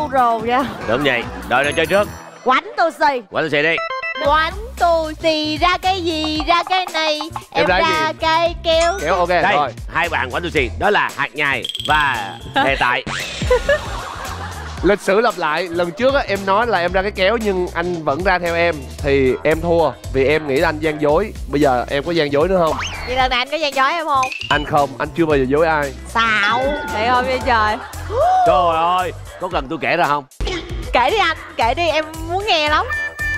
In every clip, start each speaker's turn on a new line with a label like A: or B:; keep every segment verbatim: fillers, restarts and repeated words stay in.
A: cu rồ nha.
B: Đúng vậy. Đội nào chơi trước?
A: Quánh tu xì.
B: Quánh tu xì đi.
A: Quánh tu xì ra cái gì ra cái này. Em, em ra cây kéo.
C: Kéo ok.
B: Đây,
C: rồi.
B: hai bạn quánh tu xì. Đó là hạt nhài và hệ tại.
C: Lịch sử lặp lại, lần trước á, em nói là em ra cái kéo nhưng anh vẫn ra theo em thì em thua vì em nghĩ là anh gian dối. Bây giờ em có gian dối nữa không?
A: Vậy lần này anh có gian dối em không?
C: Anh không, anh chưa bao giờ dối ai.
A: Xạo. Vậy thôi bây trời.
B: Trời ơi, có cần tôi kể ra không?
A: Kể đi anh, kể đi em muốn nghe lắm.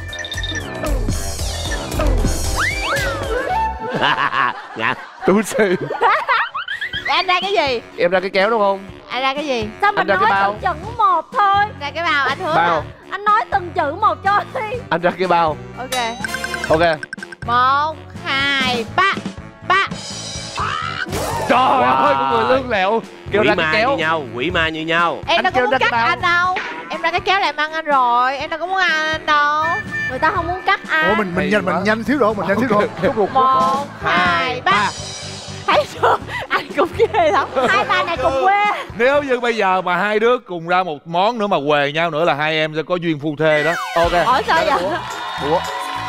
B: Ngã.
C: Tu xì.
A: Anh ra cái gì?
C: Em ra cái kéo đúng không?
A: Anh ra cái gì?
D: Sao mình nói từng chữ một thôi?
A: Ra cái bao anh hứa.
C: Bao.
D: Anh nói từng chữ một cho đi.
C: Anh ra cái bao.
A: Ok.
C: Ok.
A: Một, hai, ba. Ba.
C: Trời
B: Wow.
C: ơi, con người lương lẹo. Kêu
B: Quỷ
C: ra
B: ma
C: cái kéo
B: như nhau, quỷ ma như nhau.
A: Em
C: Anh
A: đâu có
C: kêu
A: muốn
C: ra
A: cắt
C: cái bao.
A: anh đâu. Em ra cái kéo lại mang anh rồi. Em đâu có muốn ăn anh đâu.
D: Người ta không muốn cắt ai.
E: Ủa mình mình nhanh mình nhanh xíu rồi, mình nhanh xíu rồi. Rút ruột.
A: Một, hai, ba. Thấy chưa? Anh cũng ghê lắm.
D: Hai bà này cùng quê.
E: Nếu như bây giờ mà hai đứa cùng ra một món nữa mà què nhau nữa là hai em sẽ có duyên phu thê đó.
C: Ok.
A: Ủa sao vậy?
C: Ủa.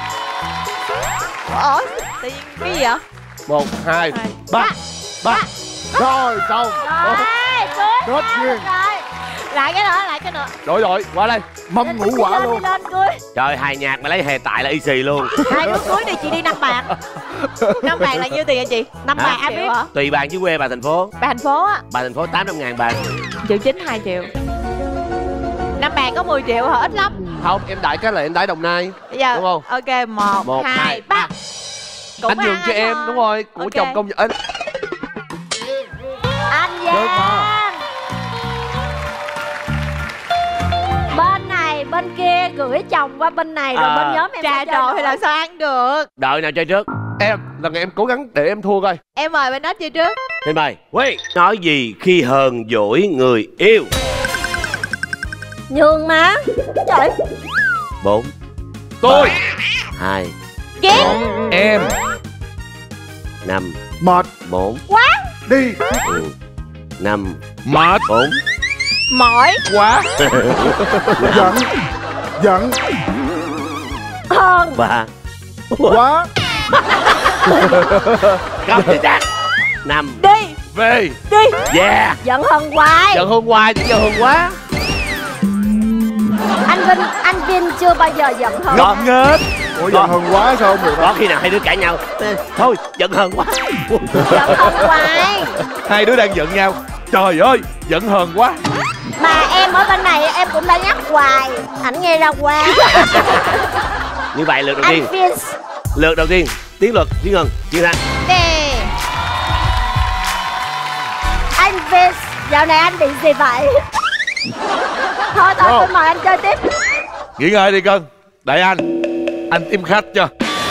A: Ủa? Tự nhiên cái gì vậy?
C: Một, hai,
A: Hai,
C: ba. Ba. Rồi, xong.
D: Rồi, cưới.
E: Kết duyên.
D: Rồi.
A: Lại cái nữa, lại cái nữa.
C: Rồi rồi, qua đây.
E: Mâm ngũ quả
D: lên,
E: luôn.
D: Đi lên cưới.
B: Trời, hài nhạc mà lấy hệ tại là y xì luôn.
A: Hai đứa cưới đi chị đi năm bạc. Năm bạc là nhiêu tiền hả chị? Năm
B: Hả?
A: bạc anh biết hả?
B: Tùy bạn chứ quê bà thành phố.
A: Bà thành phố á.
B: Bà thành phố tám trăm ngàn bạn.
A: Triệu chín hai triệu. Năm bạc có mười triệu hả? Ít lắm.
C: Không, em đãi cái là em đãi Đồng Nai.
A: Bây giờ
C: Đúng không?
A: ok, một,
C: Một,
A: hai,
C: hai,
A: ba. Cũng
C: Anh nhường
A: ăn
C: cho
A: anh
C: em,
A: thôi.
C: đúng rồi. Của
A: Ok.
C: chồng công anh.
D: Anh Giang. Bên này, bên kia gửi chồng qua bên này rồi
B: À,
D: bên nhóm em
A: Trà
D: sẽ chơi
A: trộn thì
D: nổi.
A: làm sao ăn được?
B: Đội nào chơi trước?
C: Em, lần này em cố gắng để em thua coi.
A: Em mời bên đó chơi trước.
B: Xin mời. Quy. Nói gì khi hờn dỗi người yêu?
D: Nhường mà. Trời.
B: Bốn.
E: Tôi.
B: Hai.
A: Kiến.
E: Em.
B: Năm.
E: Mệt.
B: Bốn.
E: Đi.
B: Ừ. Năm.
E: Mệt.
B: Bốn.
A: Mỏi.
E: Quá. Giận. Giận.
D: Hơn.
B: Ba.
E: Quá.
B: Không thì chắc. Năm.
A: Đi.
E: Về.
A: Đi.
B: Yeah.
D: Giận hơn hoài.
C: Giận hôm qua chứ giận hôm quá.
D: Anh Vinh, anh Vinh chưa bao giờ giận hơn.
E: Giận hết. Ủa giận hơn quá sao không được
B: Có khi nào hai đứa cãi nhau? Thôi, giận hờn quá.
D: Giận hơn hoài.
E: Hai đứa đang giận nhau. Trời ơi, giận hờn quá.
D: Mà em ở bên này em cũng đã nhắc hoài. Ảnh nghe ra qua.
B: Như vậy lượt đầu
D: Anh
B: tiên.
D: Vinh.
B: Lượt đầu tiên. Tiến luật, Tiến Ngân, Chiến Thắng.
A: Đi.
D: Anh Vinh, dạo này anh bị gì vậy? Thôi thôi tôi mời anh chơi tiếp.
E: Nghỉ ngơi đi Cân. Đợi anh. Anh tìm khách cho.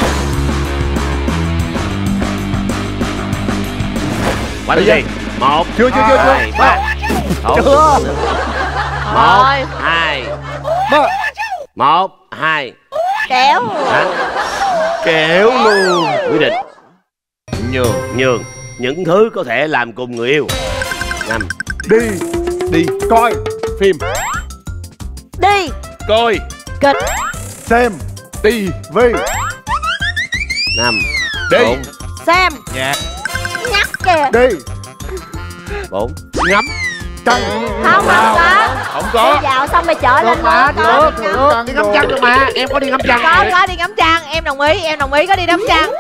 B: Quá thứ gì? Một.
E: Chưa chưa chưa chưa.
B: Hai, ba. Một.
E: Chưa.
B: Một.
A: Rồi.
B: Hai.
E: Ba.
B: Một. Hai.
A: Kéo.
B: Thắng.
E: Kéo luôn.
B: Quyết định.
E: Nhường.
B: Nhường những thứ có thể làm cùng người yêu. Năm.
E: Đi. Đi. Coi. Phim.
D: Đi.
E: Coi.
D: Kịch.
E: Xem. Ti. Vi.
B: Năm.
E: Đi.
B: Bốn.
D: Xem.
E: Nhạc.
D: Nhắc kìa.
E: Đi.
B: Bốn.
E: Ngắm. Trăng.
D: Không không có.
E: Không
D: Đi
E: có.
D: dạo xong mày chở lên
C: mà,
D: nữa.
C: được,
D: Có,
C: được. Đi ngắm trăng rồi mà. Em có đi ngắm trăng.
A: Có, có đi ngắm trăng. Em đồng ý, em đồng ý có đi ngắm trăng.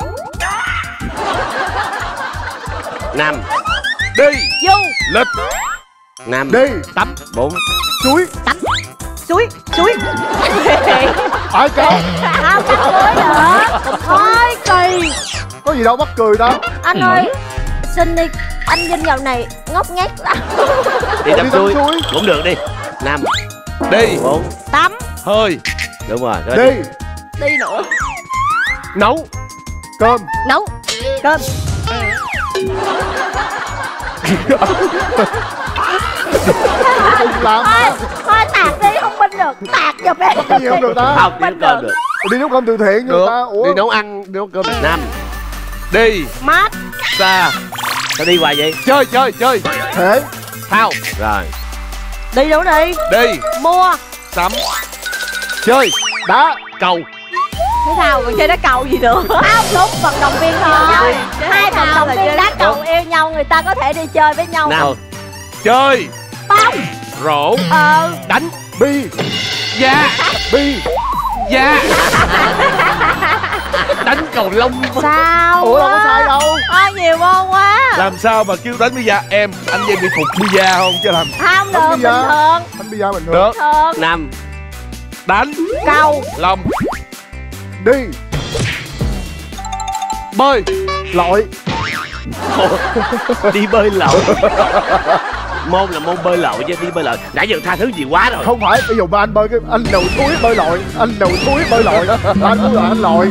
B: Năm.
E: Đi.
A: Du.
E: Lịch.
B: Năm.
E: Đi.
B: Tắm. Bốn.
E: Suối.
A: Suối. Suối.
E: Ở câu.
D: không có cưới nữa. Thôi kỳ.
E: Có gì đâu mắc cười đâu.
D: Anh ơi, xin đi. Anh Vinh dạo này ngốc nghếch lắm.
B: Đi tắm
E: Đi tắm
B: suối.
E: suối.
B: Cũng được đi. Năm.
E: Đi.
B: Bốn.
D: Tắm.
E: Hơi.
B: Đúng rồi. Rồi
E: Đi.
A: Đi nữa.
C: Nấu.
E: Cơm.
D: Nấu. Cơm.
E: Cùng làm.
D: Thôi, thôi tạt đi, không binh được. Tạt giùm em.
E: Cái gì không được ta.
B: Không, đi nấu cơm được.
E: Đi nấu cơm từ thiện
C: Được.
E: người ta. Ủa.
C: Đi nấu ăn, đi nấu cơm.
B: Năm.
E: Đi.
D: Mát.
E: Xa.
B: Sao đi hoài vậy?
C: Chơi, chơi, chơi.
E: Thể.
C: Thao.
B: Rồi.
D: Đi đâu đi?
E: Đi.
D: Mua.
E: Sắm.
C: Chơi. Đá.
E: Cầu.
A: Thế nào còn chơi đá cầu gì nữa?
D: Không đúng, vận động viên thôi.
A: Chơi
D: Hai vận động viên đá cầu
E: Đúng.
D: yêu nhau, người ta có thể đi chơi với nhau.
B: Nào.
E: Chơi.
D: Bóng.
E: Rổ.
D: Ờ.
C: Đánh. Bi.
E: Dạ.
C: Bi.
E: Dạ.
C: Đánh cầu lông.
D: Sao?
C: Ủa đâu có sai đâu.
A: Ôi nhiều môn quá.
E: Làm sao mà kêu đánh bida em? Anh em bị phục bida không chứ làm.
D: Không được,
C: Đánh
D: bình
C: bida.
D: thường.
C: Đánh bi mình
E: Được.
D: Thường.
B: Năm.
E: Đánh.
D: Cầu.
E: Lòng.
C: Đi. Bơi. Lội.
B: Đi bơi lội. Môn là môn bơi lội chứ đi bơi lội. Nãy giờ tha thứ gì quá rồi.
C: Không phải, bây giờ ba anh bơi cái anh đầu thúi bơi lội, anh đầu thúi bơi lội, anh muốn là anh lội.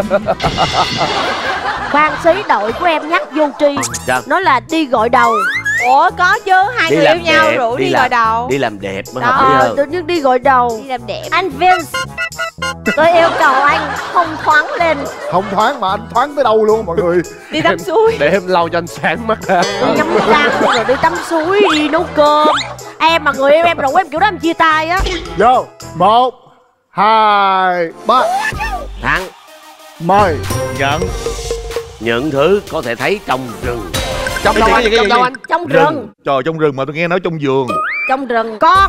D: Khoan xí, đội của em nhắc vô tri.
B: Sao?
D: Nó là đi gội đầu.
A: Ủa có chứ, hai
B: Đi
A: người
B: làm
A: yêu nhau
B: đẹp,
A: rủ
B: đi
A: đi
B: làm-
A: gọi đầu.
B: Đi làm đẹp mới
A: Đó.
B: hợp lý
D: Ờ,
B: hơn.
D: tự nhiên đi gội đầu.
A: Đi làm đẹp.
D: Anh Vince, tôi yêu cầu anh không thoáng lên.
C: Không thoáng mà anh thoáng tới đâu luôn mọi người.
A: Đi tắm suối.
C: Để em lau cho anh sáng mắt ra.
D: Đi ngắm trăng rồi đi tắm suối, đi nấu cơm. Em mà người yêu em rủ em kiểu đó em chia tay á.
C: Vô. Một, hai, ba.
B: Thắng.
C: Mời.
E: Nhận.
B: Những thứ có thể thấy trong rừng.
C: Trong
E: Cái
C: đâu
E: gì,
C: anh?
E: cái gì,
C: Trong
E: cái
C: đâu
E: gì?
C: anh?
D: Trong
B: Rừng.
D: rừng.
E: Trời, trong rừng mà tôi nghe nói trong vườn.
D: Trong rừng. Con.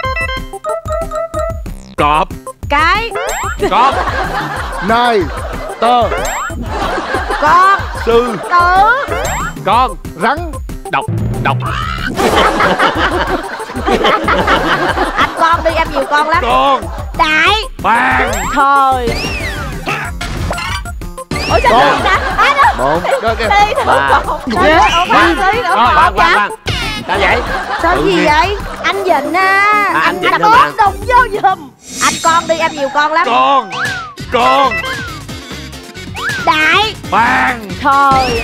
E: Cọp.
D: Cái.
E: Cọp.
C: Này. Tơ.
D: Con.
E: Sư.
D: Tử.
B: Con.
C: Rắn.
B: Độc. Độc.
D: Anh con đi, em nhiều con lắm.
E: Con.
D: Đại.
E: Bàn.
D: Thời.
A: Ủa sao
C: Con.
A: được ta? À đâu.
B: Bốn.
C: Đó kìa.
A: Đi thử
B: Ba.
A: con.
D: Dạ.
A: Ủa ba tí nữa.
B: Khoan khoan
A: Dạ.
B: khoan. Sao vậy?
D: Sao
B: Tự
D: gì
B: nhiên.
D: vậy? Anh Vịnh à.
B: À, anh Vịnh
D: anh
B: hả
D: bóp
B: bạn?
D: đồng vô giùm. Anh con đi, em nhiều con lắm.
E: Con. Con.
D: Đại.
E: Bàn.
D: Thời.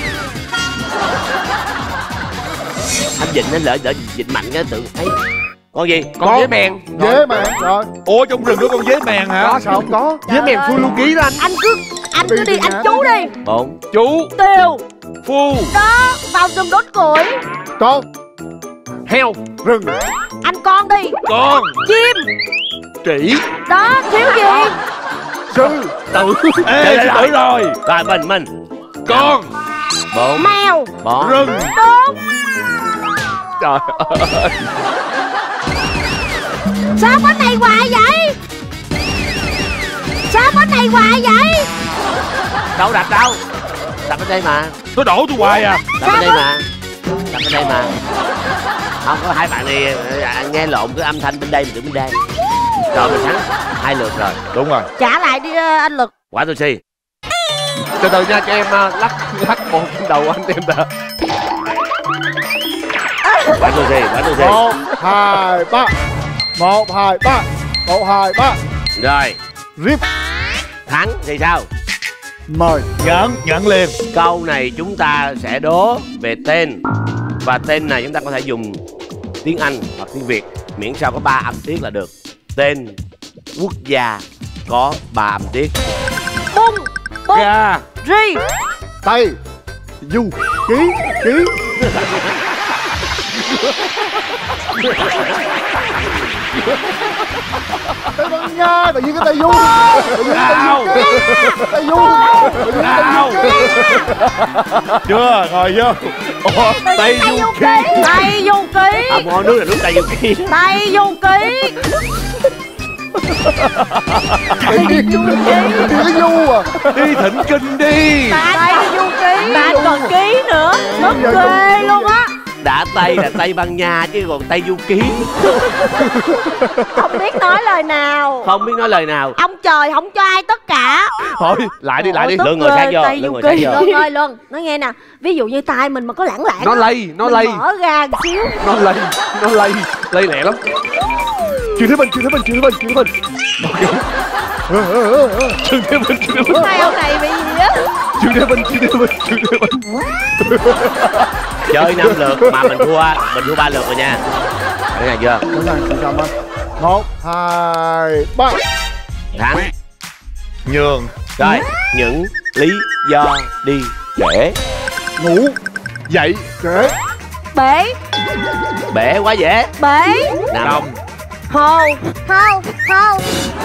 B: Anh Vịnh nó lỡ lỡ Vịnh mạnh cái tự ấy. Con gì? Con,
E: Con.
B: dế mèn.
C: Dế mà. Rồi.
E: Ủa trong rừng có con dế mèn hả?
C: Có sao không có?
B: Dế mèn full lưu ký đó anh.
D: Anh cứ anh cứ
C: Đi
D: đi,
C: đi
D: anh
C: hả?
D: chú đi.
B: Bốn.
E: Chú.
D: Tiêu.
E: Phu.
D: Đó, vào rừng đốt củi.
C: Con.
B: Heo.
C: Rừng.
D: Anh con đi.
E: Con.
D: Chim.
E: Chỉ.
D: Đó, thiếu gì?
C: Sư.
B: Tự.
E: Ê,
B: Chơi
E: sư tử rồi.
B: Rồi mình mình.
E: Con.
B: Bốn.
D: Mèo.
B: Bỏ.
E: Rừng.
D: Đúng.
E: Trời ơi.
D: Sao bánh này hoài vậy? Sao bánh này hoài vậy?
B: Đâu đặt đâu? Đặt ở đây mà.
E: Nó đổ tôi hoài à.
B: Đặt ở đây mà. Đặt ở đây mà. Không có hai bạn này à, nghe lộn cái âm thanh bên đây mình đứng bên đây. Rồi mình thắng hai lượt rồi.
E: Đúng rồi.
D: Trả lại đi ờ, anh Lực.
B: Quả tôi si.
C: Từ từ nha, cho em uh, lắc lắc một trên đầu anh em đã.
B: Quả tôi si. Quả tôi si.
C: Một, hai, ba. Một, hai, ba. Một, hai, ba.
B: Rồi.
C: Rip.
B: Thắng thì sao?
C: Mời.
E: Nhận. Nhận liền.
B: Câu này chúng ta sẽ đố về tên. Và tên này chúng ta có thể dùng tiếng Anh hoặc tiếng Việt, miễn sao có ba âm tiết là được. Tên quốc gia có ba âm tiết.
D: Bung. Bung.
E: Gà.
D: Ri.
C: Tay. Du. Ký. Ký. Tây Ban Nha. Tự nhiên cái Tây Du. Tự nhiên cái
E: Nào.
C: Tây Du. Tự nhiên cái
E: Nào.
C: Tây Du.
E: Chưa. Ngồi vô. Ủa, Tây
D: Tây
E: Du
D: Du
E: Ký.
D: Ký. Tây Du Ký.
B: À, mỗi nước là nước Tây Du Ký.
D: Tây Du Ký.
C: Tự nhiên cái Du à.
E: Đi thỉnh kinh đi.
D: Tây Du Ký.
A: Mà anh còn ký nữa.
D: Mất ghê luôn á.
B: Đã Tây là Tây Ban Nha chứ còn Tây Du Ký.
D: Không biết nói lời nào.
B: Không biết nói lời nào.
D: Ông trời không cho ai tất cả.
C: Thôi, lại đi, lại đi.
B: Lương ngồi sát vô.
D: Tây
B: Lương
D: Du
B: ngồi sát
D: Ký.
B: vô.
D: Luân ơi Luân, nói nghe nè. Ví dụ như tay mình mà có lãng lãng
C: Nó lây, nó
D: mình
C: lây.
D: mở ra một xíu.
C: Nó lây, nó lây. Lây lẹ lắm. Chưa Thế Bình, chưa Thế Bình, chưa Thế Bình, chưa Thế Bình. Chưa Thế Bình, chưa Thế Bình.
A: Hai ông này bị gì á?
C: Chưa Thế Bình, chưa Thế Bình, chưa Thế Bình.
B: Chơi năm lượt mà mình thua, mình thua ba lượt rồi nha. Thấy này chưa?
C: Đúng rồi, chị Trâm ơi. Một, hai, ba.
B: Thắng.
E: Nhường.
B: Rồi, những lý do đi trễ.
C: Ngủ, dậy, trễ.
D: Bể.
B: Bể quá dễ.
D: Bể.
B: Nào.
E: Đồng.
D: Hồ. Hồ. Hồ.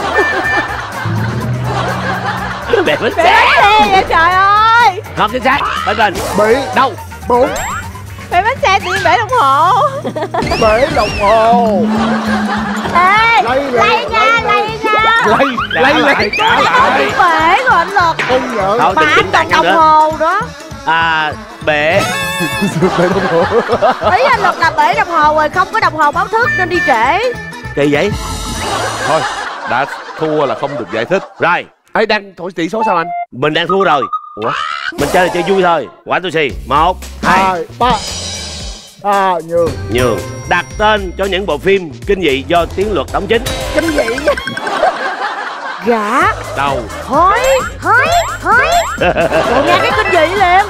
B: Bể bánh
A: Bể
B: xe.
A: bánh xe vậy trời ơi.
B: Không chính xác. Bên mình.
C: Bể.
B: Đâu?
C: Bốn.
A: Bể bánh xe tự nhiên bể đồng hồ.
C: Bể đồng hồ.
D: Ê,
C: Lấy, lấy,
D: lấy nha, lấy nha.
C: Lấy, lấy lại, trả lại.
D: Bể rồi anh Lực.
C: Không nhận.
B: Thôi,
D: Mà
B: tính
D: anh
B: tính
D: còn
B: nhau
D: đồng
B: nữa.
D: hồ đó.
B: À, bể.
C: Bể đồng hồ.
D: Ý anh Lực là bể đồng hồ rồi, không có đồng hồ báo thức nên đi trễ.
B: Kỳ vậy?
E: Thôi, đã thua là không được giải thích.
B: Rồi,
C: Ê, đang thổi tỷ số sao anh?
B: mình đang thua rồi.
C: Ủa?
B: Mình chơi là chơi vui thôi. Quả tôi xì. Một, hai,
C: Hai, ba. À, nhường.
B: nhường. Đặt tên cho những bộ phim kinh dị do Tiến Luật đóng chính.
D: Kinh dị nha. Gã.
B: Đầu.
D: Hối. Hối. Hối. Rồi nghe cái kinh dị liền.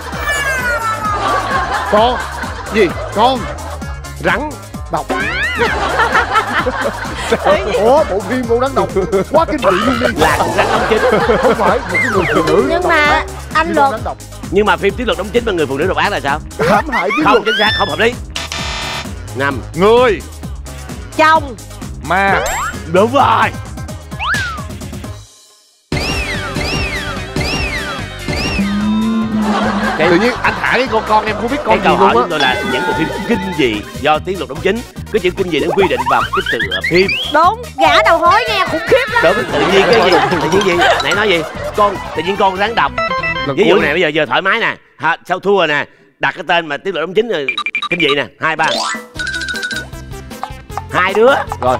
C: Con. Gì? Con. Rắn. Độc. Ủa, bộ phim con rắn độc quá kinh dị luôn đi.
B: Là con rắn đóng chính.
C: Không phải một cái người phụ nữ.
D: Nhưng mà anh Luật.
C: Rắn độc.
B: Nhưng mà phim Tiến Luật đóng chính và người phụ nữ độc ác là sao?
C: Hãm hại Tiến
B: Không
C: Luật.
B: chính xác, không hợp lý. Năm.
E: Người.
D: Chồng.
E: Ma.
B: Đúng rồi. Cái,
C: Tự nhiên anh thả cái con con em không biết con
B: cái câu
C: gì
B: hỏi
C: luôn
B: chúng
C: á.
B: tôi là những bộ phim kinh dị do Tiến Luật đóng chính. Cái chữ kinh dị nó quy định vào cái từ phim.
D: Đúng. Gã đầu hối nghe khủng khiếp lắm.
B: Đúng, tự nhiên cái gì? Tự nhiên gì? Nãy nói gì? Con, tự nhiên con rắn độc.
C: Lần
B: Ví dụ
C: cuối.
B: này bây giờ giờ thoải mái nè. Ha, sao thua rồi nè. Đặt cái tên mà Tiến Luật đóng chính rồi kinh dị nè. Hai ba. Hai đứa.
C: Rồi.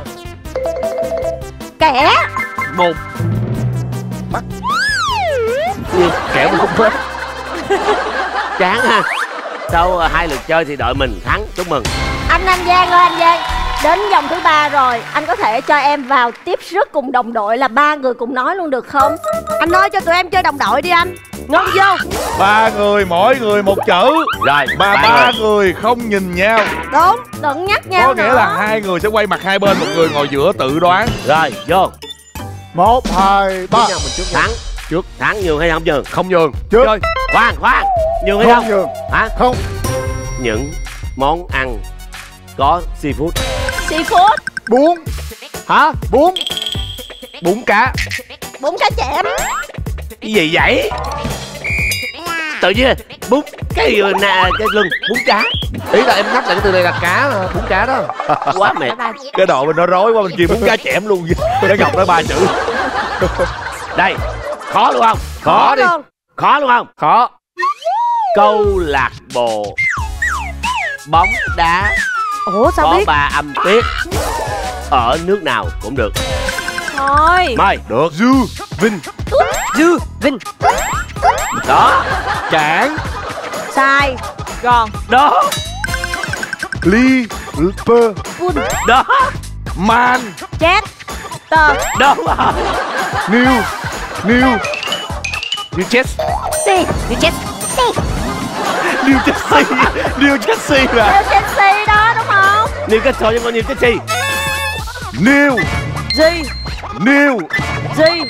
D: Kẻ.
C: Một. Bắt. Gì? Kẹo mình không hết.
B: Chán ha. Sau uh, hai lượt chơi thì đội mình thắng. Chúc mừng.
D: Anh Anh Giang ơi anh Giang. Đến vòng thứ ba rồi, anh có thể cho em vào tiếp sức cùng đồng đội là ba người cùng nói luôn được không? Anh nói cho tụi em chơi đồng đội đi anh. Ngon vô.
E: Ba người mỗi người một chữ.
B: Rồi,
E: Mà
B: ba
E: ba
B: người.
E: người không nhìn nhau.
D: Đúng, đừng nhắc nhau
E: Có nghĩa
D: nữa.
E: là hai người sẽ quay mặt hai bên, một người ngồi giữa tự đoán.
B: Rồi, vô.
C: Một, hai, ba. Mình trước nha.
B: Thắng.
C: Trước.
B: Thắng nhường hay không nhường?
C: Không nhường. Trước.
B: Chơi. Khoan, khoan. Nhường hay
C: Không
B: không?
C: nhường.
B: Hả?
C: Không.
B: Những món ăn có seafood.
A: Seafood.
C: Bún. Hả? Bún. Bún cá.
A: Bún cá chẽm.
B: Cái gì vậy? Tự nhiên bún cái gì nè, cái lưng bún cá.
C: Ý là em nhắc lại cái từ này là cá mà. Bún cá đó.
B: Quá mệt.
E: Cái độ mình nó rối quá, mình kia muốn cá chẽm luôn. Nó Ngọc nói ba chữ.
B: Đây, khó luôn không?
C: Khó đi.
D: luôn.
B: Khó luôn không?
C: Khó.
B: Câu lạc bộ bóng đá
D: Ủa sao
B: có
D: biết?
B: ba âm tiết ở nước nào cũng được.
A: Thôi.
B: Mời.
E: Được.
C: Dư. Vinh.
A: Dư. Vinh.
B: Đó.
E: Cảng.
D: Sai.
A: Gòn.
B: Đó.
C: Ly. Pơ.
D: Quân.
B: Đó.
E: Man.
D: Chết. Tờ.
B: Đó rồi.
C: New. New. New Chess.
D: Si. Đi chết. Si.
E: New Chelsea. New Chelsea là
D: Theo Chelsea đó đúng không?
B: Nhiều cái thôi nhưng có nhiều cái gì?
E: New.
D: Gì?
E: New.
D: Gì?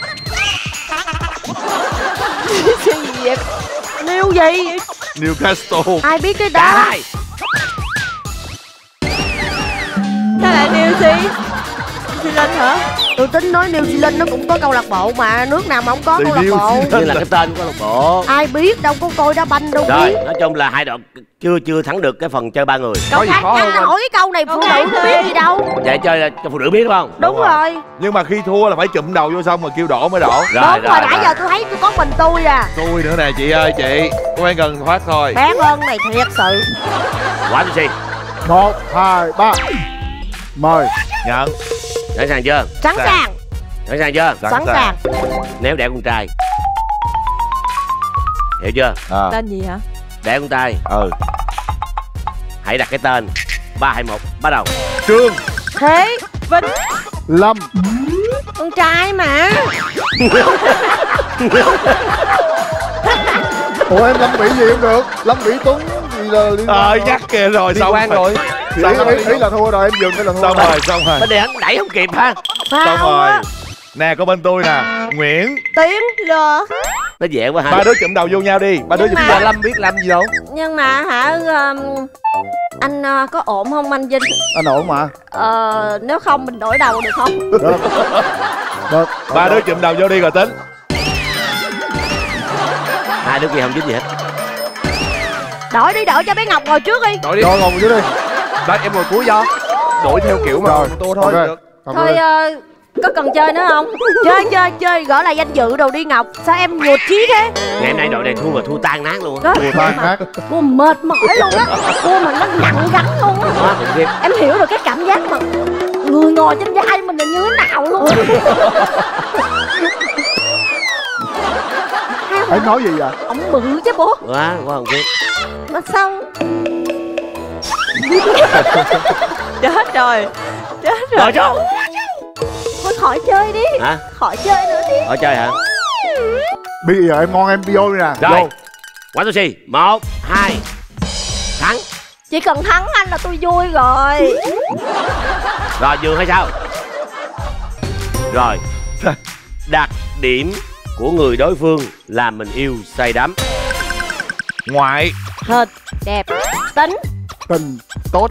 A: Gì vậy?
D: Nêu gì vậy?
E: Newcastle.
D: Ai biết cái
B: Cả
D: đó?
B: hai.
A: Sao lại New Zealand? New Zealand hả?
D: Tôi tính nói New Zealand nó cũng có câu lạc bộ mà. Nước nào mà không có
E: Thì
D: câu lạc
E: New
D: bộ.
E: Zealand.
B: Như là cái tên của câu lạc bộ.
D: Ai biết đâu có coi đá banh đâu
B: Rồi,
D: biết.
B: nói chung là hai đội chưa chưa thắng được cái phần chơi ba người.
C: Có gì khó
D: Anh
C: không anh?
D: hỏi cái câu này phụ
A: Ok,
D: nữ có biết gì đâu.
B: Vậy chơi là cho phụ nữ biết đúng không?
D: Đúng rồi.
E: Nhưng mà khi thua là phải chụm đầu vô xong rồi kêu đổ mới đổ.
B: Rồi,
D: Đúng rồi,
B: rồi,
D: nãy
B: rồi.
D: giờ tôi thấy tôi có mình tôi à.
E: Tôi nữa nè chị ơi chị. Các bạn cần thoát thôi.
D: Bé ơn này thiệt sự.
B: Quả tôi xì.
C: Một, hai, ba. Mời.
E: Nhận.
B: Sẵn sàng chưa?
D: Sẵn
E: Sẵn.
D: sàng.
B: Sẵn sàng chưa?
D: Sẵn sàng.
B: Nếu đẻ con trai, hiểu chưa?
E: À.
A: Tên gì hả?
B: Đẻ con trai,
E: Ừ.
B: hãy đặt cái tên. Ba hai một bắt đầu.
E: Trương.
D: Thế.
A: Vinh.
C: Lâm.
D: Con trai mà.
C: Ủa em Lâm Mỹ gì không được? Lâm Mỹ Tuấn gì là liên
E: Ờ
C: quan
E: nhắc kìa rồi
C: liên
E: xong
C: quan rồi. Ý,
E: Xong rồi.
C: ý, ý là thua rồi em dừng cái là thua.
E: Xong rồi xong rồi.
B: Bên đây hắn đẩy không kịp ha.
E: Xong
D: Sao
E: rồi.
D: á?
E: Nè có bên tôi nè. Nguyễn.
D: Tiến.
A: Lừa.
B: Nó dễ quá ha.
E: Ba đứa chụm đầu vô nhau đi. Ba đứa
D: Nhưng
E: chụm
D: mà-
E: đầu.
C: Lâm biết làm gì đâu.
D: Nhưng mà hả um, anh uh, có ổn không anh Vinh?
F: Anh ổn mà.
D: Ờ, nếu không mình đổi đầu được không?
F: Được.
E: Ba đứa chụm đầu vô đi rồi tính.
B: Hai đứa kia không dính gì hết.
D: Đổi đi, đổi cho bé Ngọc ngồi trước đi.
C: Đổi đi.
F: Rồi ngồi dưới đi.
C: Đấy em ngồi cuối do. Đổi theo kiểu mà
F: Rồi,
C: tô thôi.
F: ok.
C: Được.
F: Cầm
D: Thôi
F: đi.
D: ờ, có cần chơi nữa không? Chơi chơi chơi gỡ lại danh dự đồ đi Ngọc. Sao em nhụt chí thế?
B: Ngày hôm nay đội này thua và thua tan nát luôn á.
D: Đó,
F: Thua tan nát.
D: Thua mệt mỏi luôn á. Thua mà nó nặng gắn luôn á.
B: Quá khủng khiếp.
D: Em hiểu được cái cảm giác mà người ngồi trên vai mình là như thế nào luôn.
F: Em nói gì vậy?
D: Ông bự chứ bố.
B: Quá quá khủng khiếp.
D: Mà sao?
A: Chết rồi. Chết rồi.
B: Rồi chú.
D: Thôi khỏi chơi đi.
B: Hả?
D: Khỏi chơi nữa đi.
B: Ở chơi hả?
F: Bây giờ em ngon em vô đi nè.
B: Rồi.
F: Vô.
B: Quán sushi. Một, hai. Thắng.
D: Chỉ cần thắng anh là tôi vui rồi.
B: Rồi vừa hay sao? Rồi. Đặc điểm của người đối phương làm mình yêu say đắm.
E: Ngoại.
D: Thịt đẹp. Tính
F: Tình.
C: Tốt.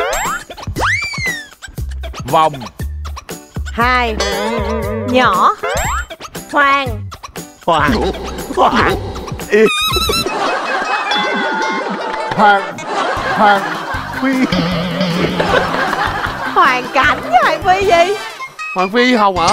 E: Vòng.
D: hai.
A: Nhỏ.
D: Hoàng.
B: Hoàng. Hoàng. Yêu.
F: Hoàng. Hoàng. Phi.
A: Hoàn cảnh với Hoàng Phi gì?
C: Hoàng Phi Hồng hả?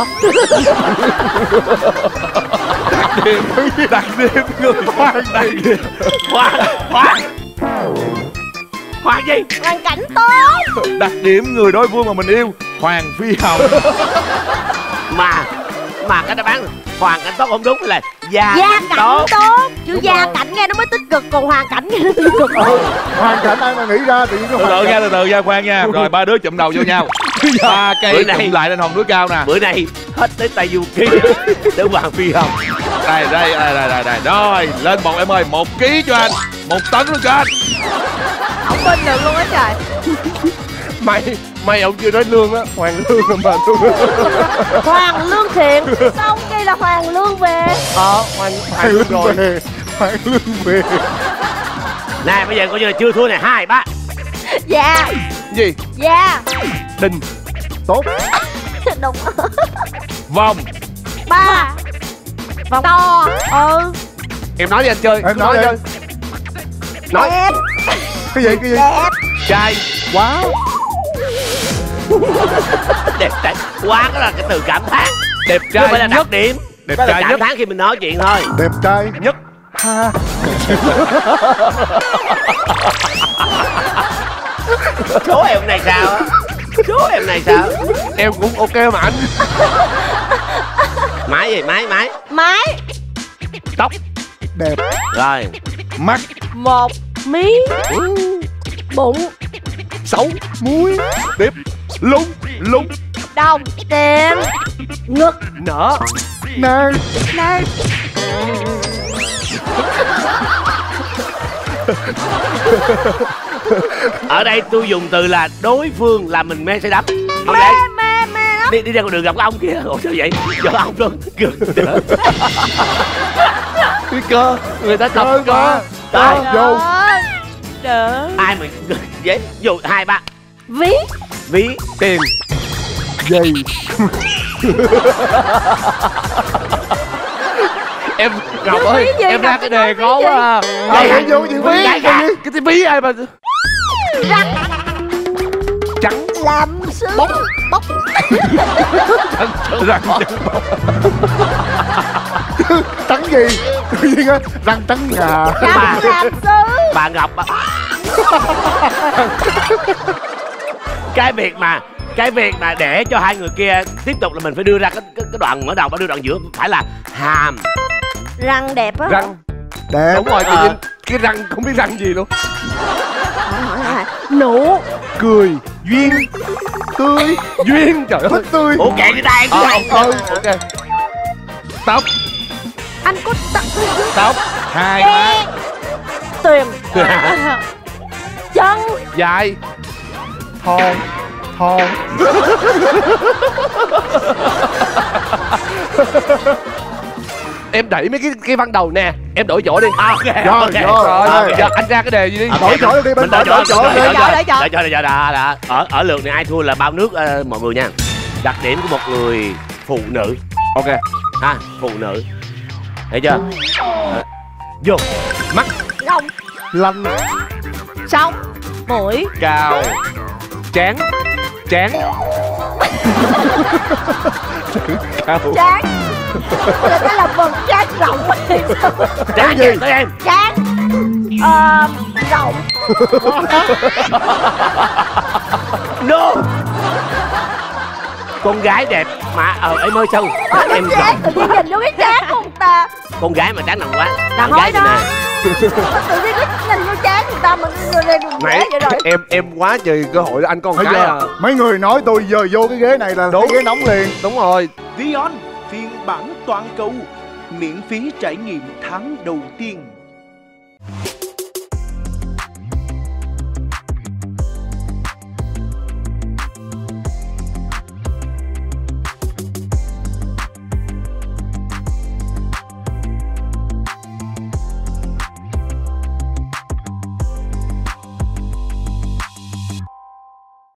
E: Đặc điểm người Hoàng. Đặc điểm.
B: Hoàng. Hoàng. Hoàng gì?
D: Hoàn cảnh tốt.
E: Đặc điểm người đối phương mà mình yêu. Hoàng Phi Hồng.
B: Mà mà cái đáp án hoàn cảnh tốt không đúng là gia,
D: Gia
B: cảnh
D: cảnh
B: tốt.
D: tốt. Chứ gia cảnh nghe nó mới tích cực. Còn hoàn cảnh nghe nó tiêu cực.
F: Ừ. Hoàn cảnh ai mà nghĩ ra tự nhiên có
E: Từ từ
F: hoàn
E: nha,
F: cảnh.
E: từ từ nha, khoan nha. Rồi ba đứa chụm đầu vô nhau. Ba
B: Bữa
E: cây
B: nay-
E: chụm lại lên hòn núi cao nè.
B: Bữa nay hết tới Tây Du Ký để Hoàng Phi Hồng.
E: Đây, đây, đây, đây, đây, đây. Rồi, lên một em ơi, một ký cho anh. Một tấn luôn cho anh.
A: Không bên được luôn á trời.
C: Mày mày ông chưa nói lương á. Hoàng lương rồi mà tôi.
D: Hoàng lương thiện. Xong đây là Hoàng lương về.
C: Ờ Hoàng
F: Hoàng
C: Hoàng lương
F: lương
C: rồi.
F: về. Hoàng lương về.
B: Nè bây giờ coi như là chưa thua nè. Hai ba.
D: Dạ.
C: Gì?
D: Dạ.
C: Đình.
F: Tốt.
D: Đúng.
E: Vòng.
D: Ba. Vòng to. Ừ.
C: Em nói đi anh chơi.
F: Em
C: Cứ
F: nói đi.
C: chơi. Nói.
D: Đẹp.
F: Cái gì cái gì?
D: Đẹp.
C: Trai.
F: Quá.
B: Đẹp trai. Quá đó là cái từ cảm thán.
C: Đẹp
B: Chứ không phải là
C: trai
B: đặc
C: nhất.
B: điểm.
C: Đẹp
B: Đó là
C: trai
B: cảm
C: nhất.
B: thán khi mình nói chuyện thôi.
F: Đẹp trai
C: Nhất.
F: ha.
B: Số em này sao á? Số em này sao?
C: Em cũng ok mà anh.
B: Máy gì? Máy máy.
D: Mái.
B: Tóc.
F: Đẹp.
B: Rồi.
E: Mắt.
D: Một mí. Bụng.
C: Xấu. Muối. Tiếp. Lung. Lung.
D: Đồng. Tiền. Ngực.
C: Nở.
F: Nang.
D: Nang.
B: Ở đây tôi dùng từ là đối phương làm mình mê say đắm. Không
D: Mê
B: lẽ
D: mê mê lắm.
B: đi đi ra con đường gặp cái ông kia. Ủa sao vậy? Gặp ông luôn.
C: Cái cơ. Người ta tập
F: Chơi
C: cơ.
F: mà.
B: Trời.
F: Vô.
A: Trời.
B: Ai mà dễ dù hai ba.
D: Ví.
B: Ví.
C: Tiền.
F: Gì?
C: Em Ngọc
D: Cái
C: ơi.
D: ví gì?
C: Em ra
D: Ngọc
C: cái
D: cái nói
C: đề
D: ví
C: khó
D: gì?
C: quá à.
F: À,
B: Đây,
F: vô vô chữ ví.
B: Đây,
F: Cái gì?
C: Cái ví ai mà. Trắng.
D: Làm sư.
C: Bóng.
D: Bóc.
E: Răng.
F: Trắng gì? Tự nhiên á, răng trắng ngà.
D: Làm làm sư.
B: Bà Ngọc bà... cái việc mà cái việc mà để cho hai người kia tiếp tục là mình phải đưa ra cái cái, cái đoạn mở đầu và đưa đoạn giữa phải là hàm.
D: Răng đẹp á.
C: Răng.
F: Đẹp.
C: Đúng rồi. Tự
B: Ờ.
C: nhiên cái răng không biết răng gì luôn.
D: Hỏi hỏi lại. Nụ.
F: Cười. Duyên. Tươi.
C: Duyên. Trời ơi.
F: Thích tươi.
B: Ủa kệ đi ta em
C: Ờ,
B: cứ hay.
C: ờ, ok.
E: Tóc.
D: Anh có tặng.
E: Tóc. Hai má.
D: Tiền. Chân.
C: Dài.
F: Thon. Thon.
C: em đẩy mấy cái cái văn đầu nè, em đổi chỗ đi.
B: À, ok,
F: Rồi,
B: ok.
F: rồi,
C: Rồi,
F: rồi.
C: giờ anh ra cái đề gì đi.
B: Ok,
F: Đổi chỗ đi, bên
B: mình
F: đổi đổi chỗ đi.
A: Đổi chỗ, đổi chỗ.
B: Đổi chỗ, đổi chỗ, đã, đã. Ở ở lượt này ai thua là bao nước ờ, mọi người nha. Đặc điểm của một người phụ nữ.
C: Ok.
B: Ha, phụ nữ. Thấy chưa? Ờ, Vô. Mắt.
D: Lòng.
F: Lanh.
A: Sống. Mũi.
C: Cao. Chán. Chán. Cao.
D: Chán. Là cái là vần chán rộng hay sao?
B: Trán gì? Tới em.
D: Chán. Ờ, rộng.
B: No. Con gái đẹp mà ờ em ơi sao
D: Ờ,
B: em
D: chán,
B: rộng
D: tự nhiên
B: quá.
D: nhìn vô cái chán của người ta.
B: Con gái mà trán nặng quá.
D: Là
B: Con
D: hỏi
B: gái
D: đó.
B: nè.
D: Tự nhiên cái nhìn vô chán người ta mà người này đừng
C: Nãy
D: vậy rồi.
C: em em quá trời cơ hội, anh con
F: Bây
C: cái à.
F: giờ mấy người nói tôi giờ vô cái ghế này là
C: Đúng.
F: cái ghế nóng liền.
C: Đúng rồi.
G: Vion phiên bản toàn cầu miễn phí trải nghiệm tháng đầu tiên.